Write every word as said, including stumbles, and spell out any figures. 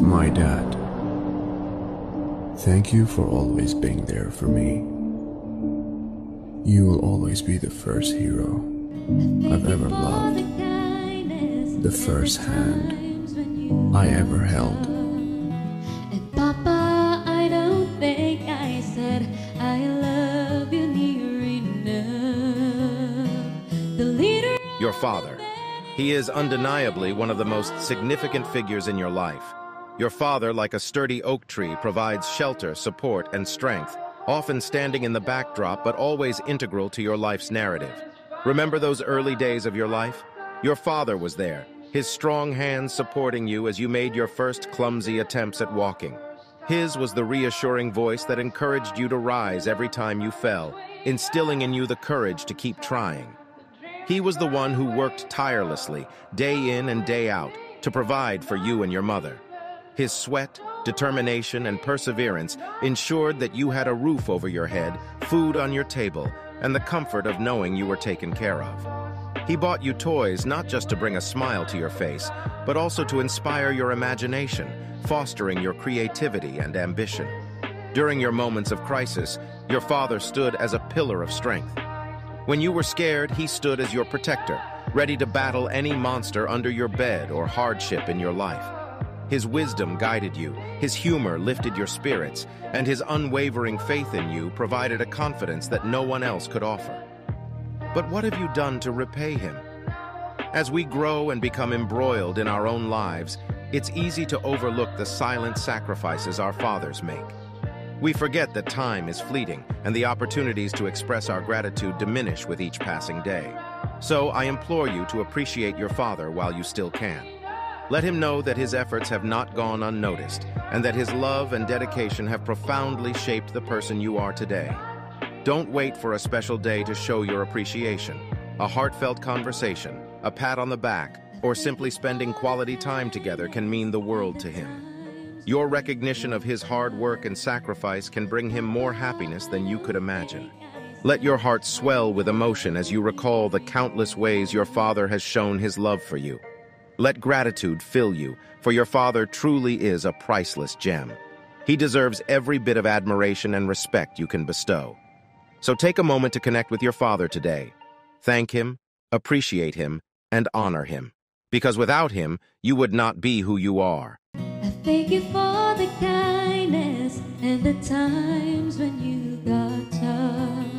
My dad, thank you for always being there for me. You will always be the first hero I've ever loved, the first hand I ever held. And Papa, I don't think I said I love you near enough. The leader. Your father. He is undeniably one of the most significant figures in your life. Your father, like a sturdy oak tree, provides shelter, support, and strength, often standing in the backdrop but always integral to your life's narrative. Remember those early days of your life? Your father was there, his strong hands supporting you as you made your first clumsy attempts at walking. His was the reassuring voice that encouraged you to rise every time you fell, instilling in you the courage to keep trying. He was the one who worked tirelessly, day in and day out, to provide for you and your mother. His sweat, determination, and perseverance ensured that you had a roof over your head, food on your table, and the comfort of knowing you were taken care of. He bought you toys not just to bring a smile to your face, but also to inspire your imagination, fostering your creativity and ambition. During your moments of crisis, your father stood as a pillar of strength. When you were scared, he stood as your protector, ready to battle any monster under your bed or hardship in your life. His wisdom guided you, his humor lifted your spirits, and his unwavering faith in you provided a confidence that no one else could offer. But what have you done to repay him? As we grow and become embroiled in our own lives, it's easy to overlook the silent sacrifices our fathers make. We forget that time is fleeting, and the opportunities to express our gratitude diminish with each passing day. So I implore you to appreciate your father while you still can. Let him know that his efforts have not gone unnoticed, and that his love and dedication have profoundly shaped the person you are today. Don't wait for a special day to show your appreciation. A heartfelt conversation, a pat on the back, or simply spending quality time together can mean the world to him. Your recognition of his hard work and sacrifice can bring him more happiness than you could imagine. Let your heart swell with emotion as you recall the countless ways your father has shown his love for you. Let gratitude fill you, for your father truly is a priceless gem. He deserves every bit of admiration and respect you can bestow. So take a moment to connect with your father today. Thank him, appreciate him, and honor him. Because without him, you would not be who you are. I thank you for the kindness and the times when you got tough.